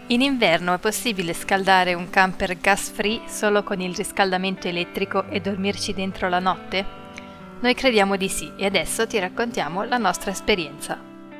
In inverno è possibile scaldare un camper gas free solo con il riscaldamento elettrico e dormirci dentro la notte? Noi crediamo di sì e adesso ti raccontiamo la nostra esperienza.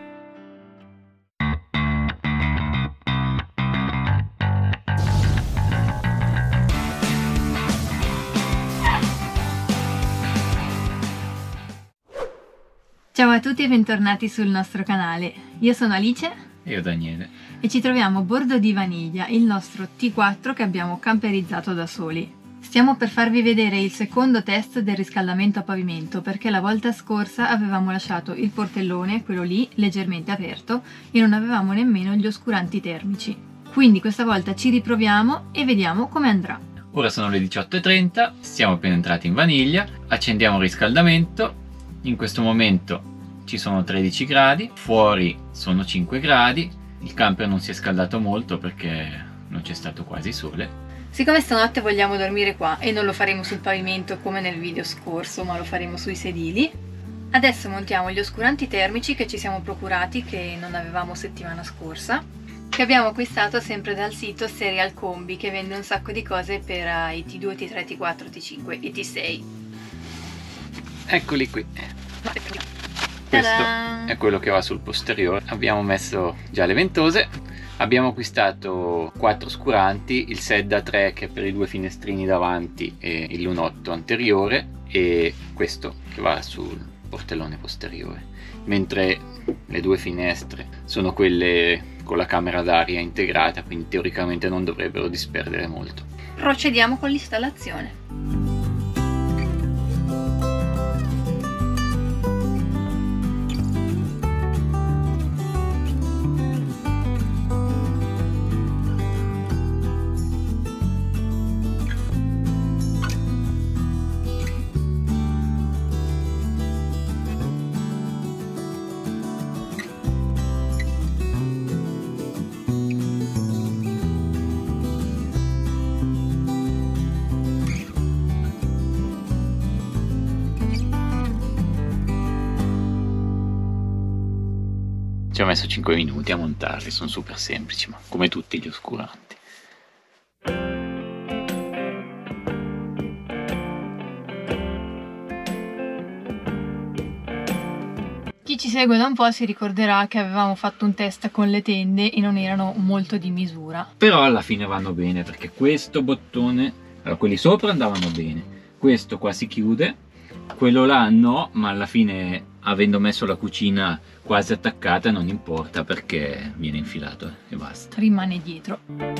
Ciao a tutti e bentornati sul nostro canale. Io sono Alice. E io Daniele. E ci troviamo a bordo di Vaniglia, il nostro T4 che abbiamo camperizzato da soli. Stiamo per farvi vedere il secondo test del riscaldamento a pavimento perché la volta scorsa avevamo lasciato il portellone, quello lì, leggermente aperto e non avevamo nemmeno gli oscuranti termici. Quindi questa volta ci riproviamo e vediamo come andrà. Ora sono le 18:30, siamo appena entrati in Vaniglia, accendiamo il riscaldamento, in questo momento ci sono 13 gradi, fuori sono 5 gradi, il camper non si è scaldato molto perché non c'è stato quasi sole. Siccome stanotte vogliamo dormire qua e non lo faremo sul pavimento come nel video scorso, ma lo faremo sui sedili, adesso montiamo gli oscuranti termici che ci siamo procurati, che non avevamo settimana scorsa, che abbiamo acquistato sempre dal sito Serial Combi, che vende un sacco di cose per i T2, T3, T4, T5 e T6. Eccoli qui. Questo è quello che va sul posteriore. Abbiamo messo già le ventose, abbiamo acquistato 4 oscuranti, il SED A3 che è per i 2 finestrini davanti e il lunotto anteriore, e questo che va sul portellone posteriore, mentre le 2 finestre sono quelle con la camera d'aria integrata, quindi teoricamente non dovrebbero disperdere molto. Procediamo con l'installazione. Ci ho messo 5 minuti a montarli, sono super semplici, ma come tutti gli oscuranti. Chi ci segue da un po' si ricorderà che avevamo fatto un test con le tende e non erano molto di misura. Però alla fine vanno bene, perché questo bottone, allora quelli sopra andavano bene, questo qua si chiude, quello là no, ma alla fine avendo messo la cucina quasi attaccata non importa perché viene infilato e basta. Rimane dietro.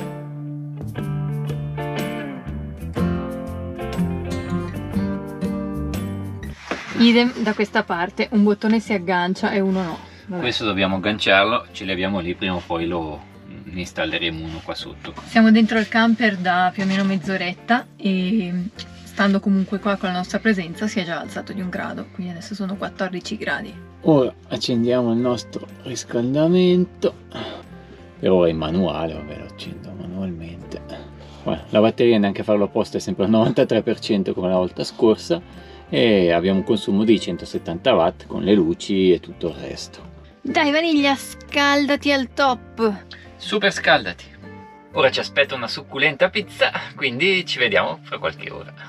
Idem da questa parte, un bottone si aggancia e uno no. Vabbè. Questo dobbiamo agganciarlo, ce l'abbiamo lì, prima o poi ne installeremo uno qua sotto. Siamo dentro il camper da più o meno mezz'oretta e stando comunque qua con la nostra presenza si è già alzato di 1 grado, quindi adesso sono 14 gradi. Ora accendiamo il nostro riscaldamento, per ora in manuale, vabbè lo accendo manualmente. Bueno, la batteria neanche a farlo apposta è sempre al 93% come la volta scorsa e abbiamo un consumo di 170 watt con le luci e tutto il resto. Dai Vaniglia, scaldati al top! Super scaldati! Ora ci aspetta una succulenta pizza, quindi ci vediamo fra qualche ora.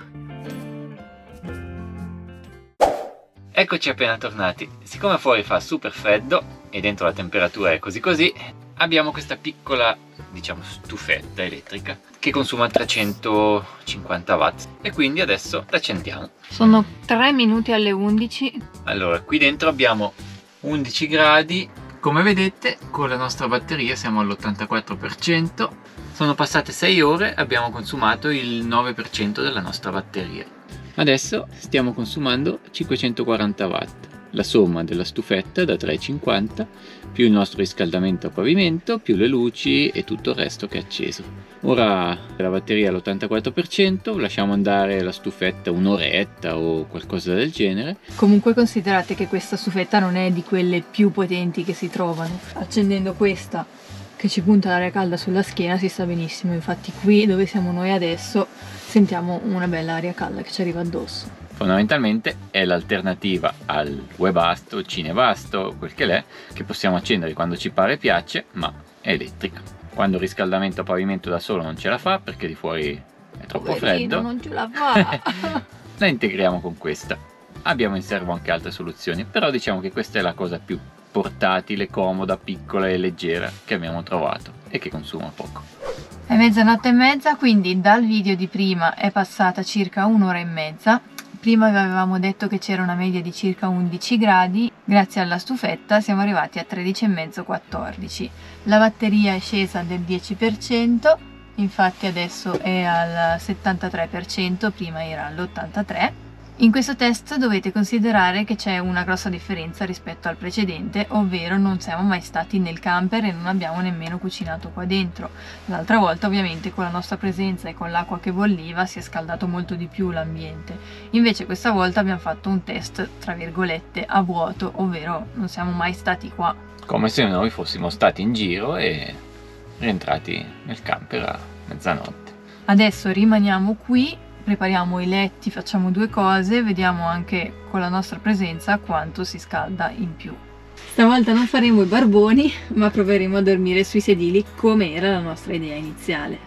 Eccoci appena tornati. Siccome fuori fa super freddo e dentro la temperatura è così così, abbiamo questa piccola, diciamo, stufetta elettrica che consuma 350 watt e quindi adesso l'accendiamo. Sono 3 minuti alle 11. Allora, qui dentro abbiamo 11 gradi. Come vedete, con la nostra batteria siamo all'84%. Sono passate 6 ore, abbiamo consumato il 9% della nostra batteria. Adesso stiamo consumando 540 watt, la somma della stufetta da 3,50 più il nostro riscaldamento a pavimento più le luci e tutto il resto che è acceso. Ora la batteria è all'84%, lasciamo andare la stufetta un'oretta o qualcosa del genere. Comunque considerate che questa stufetta non è di quelle più potenti che si trovano. Accendendo questa che ci punta l'aria calda sulla schiena si sta benissimo, infatti qui dove siamo noi adesso sentiamo una bella aria calda che ci arriva addosso. Fondamentalmente è l'alternativa al Webasto, Cinebasto, quel che l'è, che possiamo accendere quando ci pare e piace, ma è elettrica. quando il riscaldamento a pavimento da solo non ce la fa perché di fuori è troppo freddo, non ce la fa. la integriamo con questa. Abbiamo in serbo anche altre soluzioni, però diciamo che questa è la cosa più portatile, comoda, piccola e leggera che abbiamo trovato e che consuma poco. È mezzanotte e mezza, quindi dal video di prima è passata circa un'ora e mezza. Prima vi avevamo detto che c'era una media di circa 11 gradi, grazie alla stufetta siamo arrivati a 13,5-14. La batteria è scesa del 10%, infatti adesso è al 73%, prima era all'83%. In questo test dovete considerare che c'è una grossa differenza rispetto al precedente, ovvero non siamo mai stati nel camper e non abbiamo nemmeno cucinato qua dentro. L'altra volta ovviamente con la nostra presenza e con l'acqua che bolliva si è scaldato molto di più l'ambiente. Invece questa volta abbiamo fatto un test tra virgolette a vuoto, ovvero non siamo mai stati qua. Come se noi fossimo stati in giro e rientrati nel camper a mezzanotte. Adesso rimaniamo qui, prepariamo i letti, facciamo due cose, vediamo anche con la nostra presenza quanto si scalda in più. Stavolta non faremo i barboni, ma proveremo a dormire sui sedili come era la nostra idea iniziale.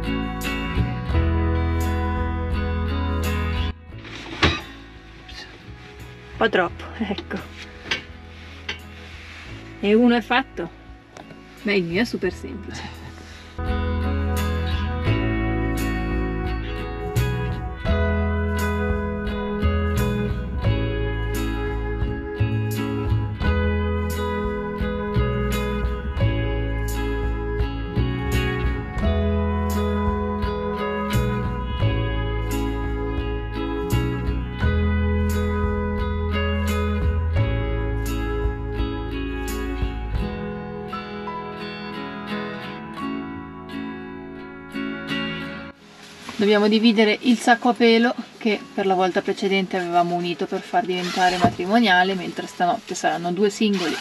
Un po' troppo, ecco. E uno è fatto? Beh, il mio è super semplice. Dobbiamo dividere il sacco a pelo che per la volta precedente avevamo unito per far diventare matrimoniale, mentre stanotte saranno due singoli.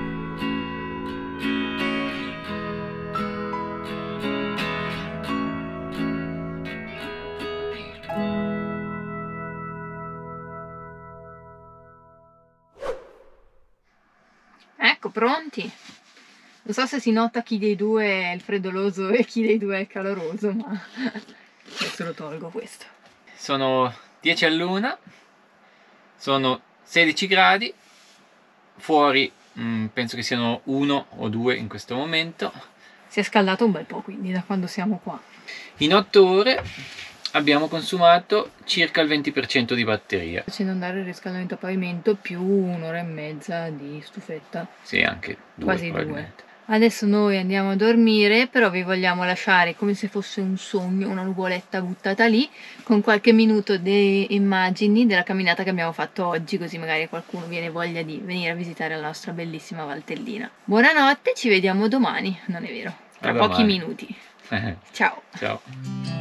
Ecco, pronti! Non so se si nota chi dei due è il freddoloso e chi dei due è il caloroso, ma adesso lo tolgo questo. Sono 10 all'una, sono 16 gradi, fuori penso che siano 1 o 2 in questo momento. Si è scaldato un bel po' quindi da quando siamo qua. In 8 ore abbiamo consumato circa il 20% di batteria. Facendo andare il riscaldamento a pavimento più un'ora e mezza di stufetta. Sì, anche 2 quasi probabilmente. 2. Adesso noi andiamo a dormire, però vi vogliamo lasciare come se fosse un sogno, una nuvoletta buttata lì, con qualche minuto di immagini della camminata che abbiamo fatto oggi, così magari qualcuno viene voglia di venire a visitare la nostra bellissima Valtellina. Buonanotte, ci vediamo domani, non è vero, tra pochi minuti. Ciao! Ciao!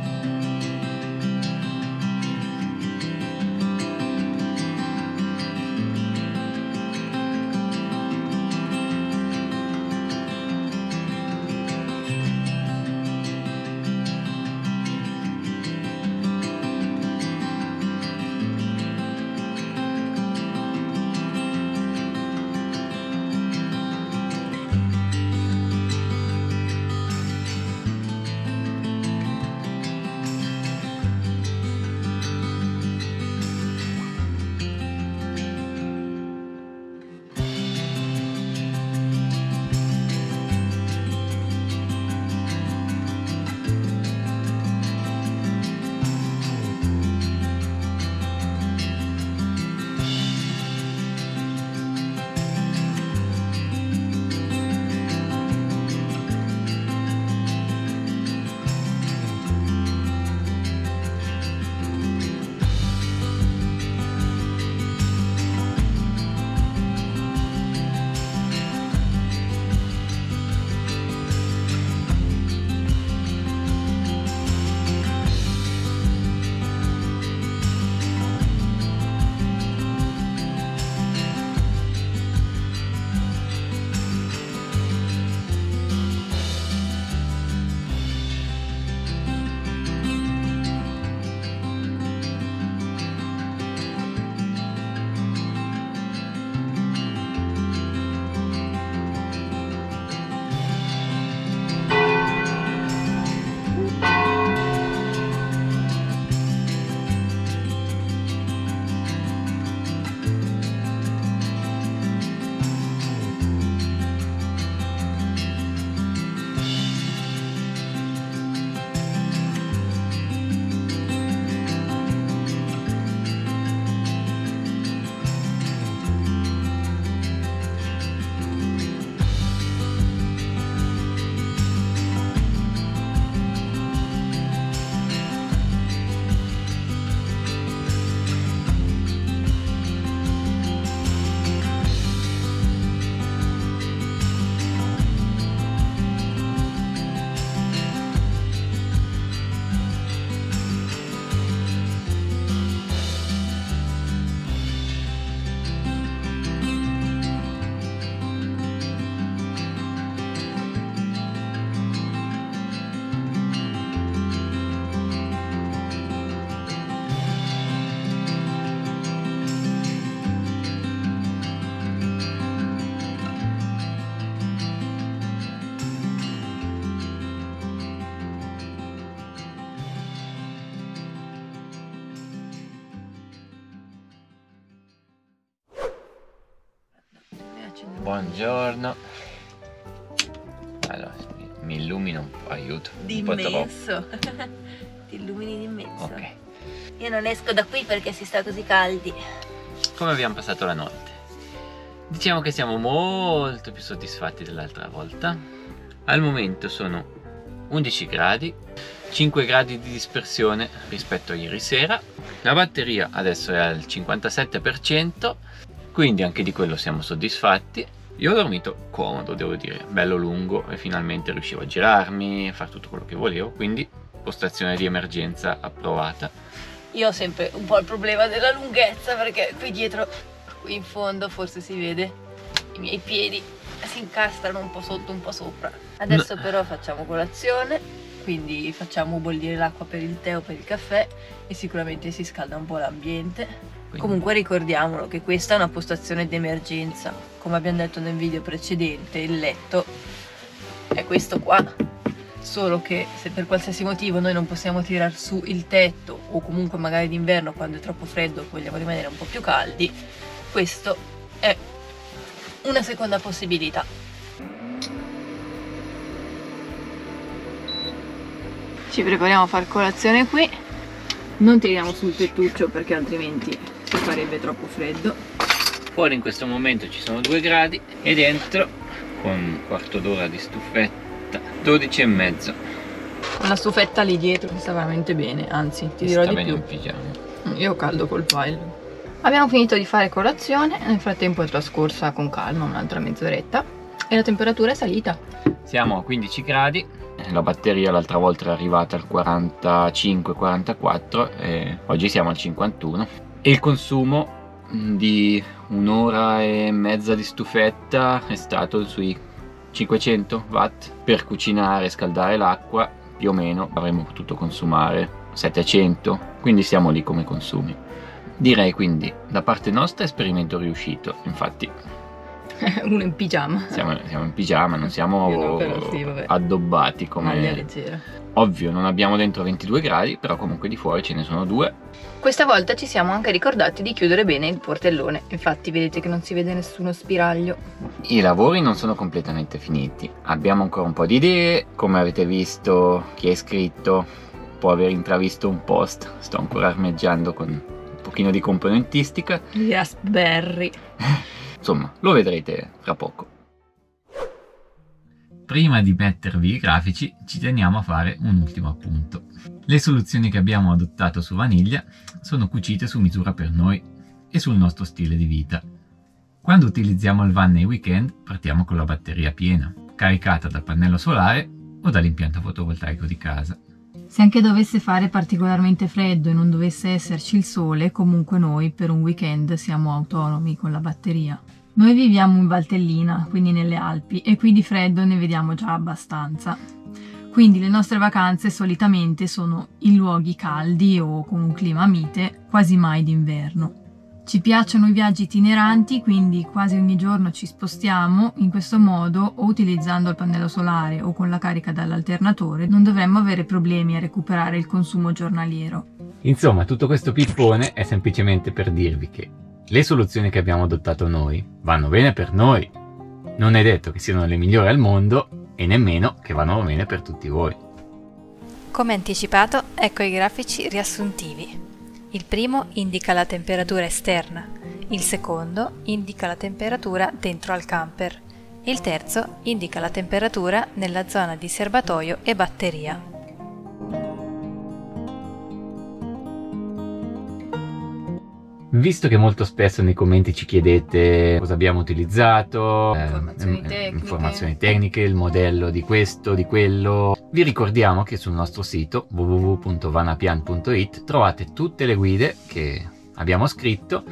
Buongiorno. Allora, mi illumino un po', aiuto. Un po' D'immenso. Ti illumini d'immenso. Ok. Io non esco da qui perché si sta così caldi. Come abbiamo passato la notte? Diciamo che siamo molto più soddisfatti dell'altra volta. Al momento sono 11 gradi, 5 gradi di dispersione rispetto a ieri sera. La batteria adesso è al 57%, quindi anche di quello siamo soddisfatti. Io ho dormito comodo, devo dire, bello lungo, e finalmente riuscivo a girarmi, a fare tutto quello che volevo, quindi postazione di emergenza approvata. Io ho sempre un po' il problema della lunghezza perché qui dietro, qui in fondo forse si vede, i miei piedi si incastrano un po' sotto, un po' sopra. Adesso però facciamo colazione, quindi facciamo bollire l'acqua per il tè o per il caffè e sicuramente si scalda un po' l'ambiente. Comunque ricordiamolo che questa è una postazione d'emergenza, come abbiamo detto nel video precedente, il letto è questo qua, solo che se per qualsiasi motivo noi non possiamo tirar su il tetto o comunque magari d'inverno quando è troppo freddo vogliamo rimanere un po' più caldi, questo è una seconda possibilità. Ci prepariamo a far colazione qui, non tiriamo sul tettuccio perché altrimenti si farebbe troppo freddo. Fuori in questo momento ci sono 2 gradi e dentro, con un quarto d'ora di stufetta, 12,5. Con la stufetta lì dietro si sta veramente bene, anzi ti dirò di più. In pigiama. Io ho caldo col pile. Abbiamo finito di fare colazione, nel frattempo è trascorsa con calma un'altra mezz'oretta e la temperatura è salita. Siamo a 15 gradi, la batteria l'altra volta era arrivata al 45-44 e oggi siamo al 51. E il consumo di un'ora e mezza di stufetta è stato sui 500 watt. Per cucinare e scaldare l'acqua più o meno avremmo potuto consumare 700, quindi siamo lì come consumi. Direi quindi da parte nostra esperimento riuscito, infatti Uno in pigiama. siamo in pigiama, non siamo No, però sì, vabbè. addobbati Maglia come... leggera. Ovvio, non abbiamo dentro 22 gradi, però comunque di fuori ce ne sono 2. Questa volta ci siamo anche ricordati di chiudere bene il portellone, infatti vedete che non si vede nessuno spiraglio. I lavori non sono completamente finiti, abbiamo ancora un po' di idee, come avete visto chi è iscritto può aver intravisto un post, sto ancora armeggiando con un pochino di componentistica, Gli raspberry. insomma lo vedrete fra poco. Prima di mettervi i grafici ci teniamo a fare un ultimo appunto. Le soluzioni che abbiamo adottato su Vaniglia sono cucite su misura per noi e sul nostro stile di vita. Quando utilizziamo il van nei weekend partiamo con la batteria piena, caricata dal pannello solare o dall'impianto fotovoltaico di casa. Se anche dovesse fare particolarmente freddo e non dovesse esserci il sole, comunque noi per un weekend siamo autonomi con la batteria. Noi viviamo in Valtellina, quindi nelle Alpi, e qui di freddo ne vediamo già abbastanza. Quindi le nostre vacanze solitamente sono in luoghi caldi o con un clima mite, quasi mai d'inverno. Ci piacciono i viaggi itineranti, quindi quasi ogni giorno ci spostiamo. In questo modo, o utilizzando il pannello solare o con la carica dall'alternatore, non dovremmo avere problemi a recuperare il consumo giornaliero. Insomma, tutto questo pippone è semplicemente per dirvi che le soluzioni che abbiamo adottato noi vanno bene per noi. Non è detto che siano le migliori al mondo e nemmeno che vanno bene per tutti voi. Come anticipato, ecco i grafici riassuntivi. Il primo indica la temperatura esterna, il secondo indica la temperatura dentro al camper e il terzo indica la temperatura nella zona di serbatoio e batteria. Visto che molto spesso nei commenti ci chiedete cosa abbiamo utilizzato, informazioni tecniche, il modello di questo, di quello, vi ricordiamo che sul nostro sito www.vanapian.it trovate tutte le guide che abbiamo scritto.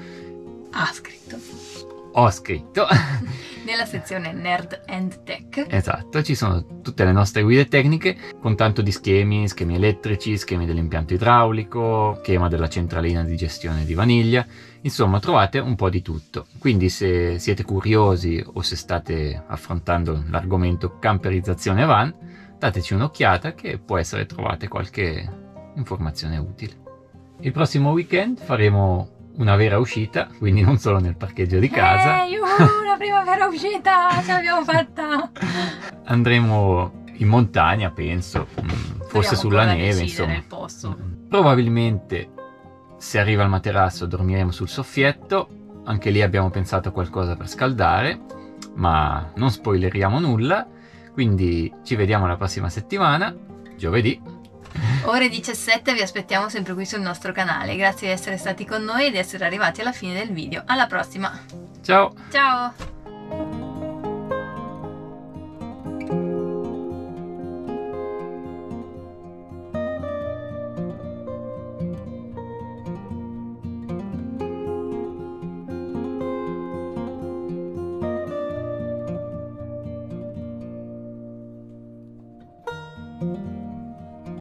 Ho scritto Nella sezione Nerd and Tech. Esatto, ci sono tutte le nostre guide tecniche con tanto di schemi elettrici, schemi dell'impianto idraulico, schema della centralina di gestione di Vaniglia, insomma trovate un po' di tutto. Quindi se siete curiosi o se state affrontando l'argomento camperizzazione van, dateci un'occhiata che può essere trovate qualche informazione utile. Il prossimo weekend faremo una vera uscita, quindi non solo nel parcheggio di casa. La prima vera uscita ce l'abbiamo fatta! Andremo in montagna, penso, forse sulla neve, insomma. Il posto. Probabilmente, se arriva il materasso, dormiremo sul soffietto. Anche lì abbiamo pensato a qualcosa per scaldare, ma non spoileriamo nulla. Quindi ci vediamo la prossima settimana, giovedì. Ore 17, vi aspettiamo sempre qui sul nostro canale. Grazie di essere stati con noi e di essere arrivati alla fine del video. Alla prossima! Ciao! Ciao!